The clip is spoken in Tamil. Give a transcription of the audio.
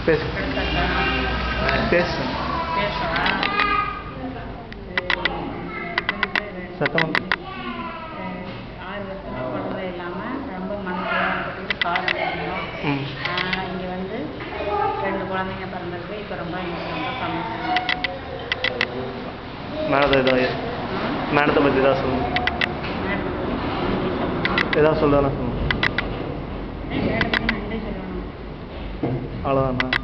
பேசு பேசு சத்தம் 6 வருஷமா குழந்தை இல்லாமல் ரொம்ப மனசில் கால் இங்கே வந்து 2 குழந்தைங்க பிறந்திருக்கு. இப்போ ரொம்ப எனக்கு ரொம்ப சந்தோஷமாக மேடத்தை பற்றி ஏதாவது சொல்லுங்கள். ஏதாவது சொல்லணும் சொல்லுங்கள். நன்றி சொல்லணும். அவ்வளோதாண்ணா.